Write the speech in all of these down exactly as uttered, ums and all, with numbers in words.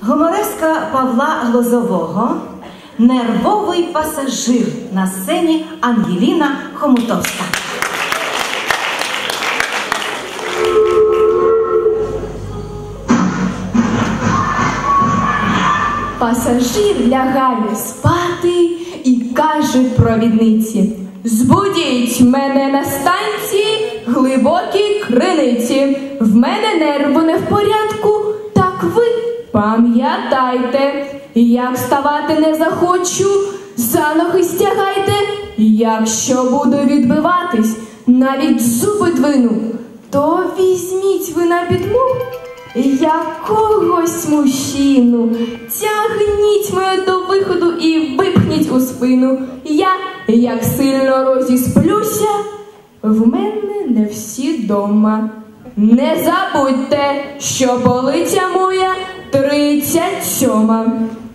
Гумореска Павла Глозового «Нервовий пасажир» на сцені Ангеліна Хомутовська. Пасажир лягає спати і каже провідниці: «Збудіть мене на станції глибокі криниці. В мене нерви не в порядку, так ви пам'ятайте. Як вставати не захочу, за ноги стягайте. Якщо буду відбиватись, навіть зуби двину, то візьміть ви на підмогу якогось мужчину, тягніть мене до виходу і випхніть у спину. Я, як сильно розісплюся, в мене не всі дома. Не забудьте, що полиця моя тридцять сьома».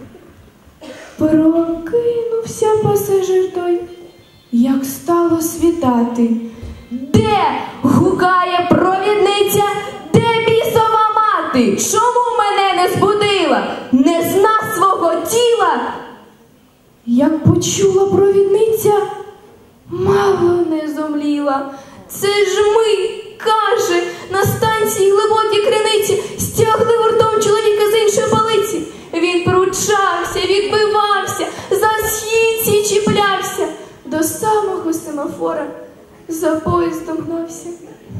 Прокинувся пасажир той, як стало світати. «Де?» – гукає провідниця. «Де бісова мати? Чому мене не збудила? Не зна свого тіла?» Як почула провідниця, мало не зомліла. «Це ж ми, – каже, – на станції глибокій криниці стягли гуртом чоловіка з іншої полиці. Він пручався, відбивався, за східці чіплявся, до самого семафора за поїздом гнався.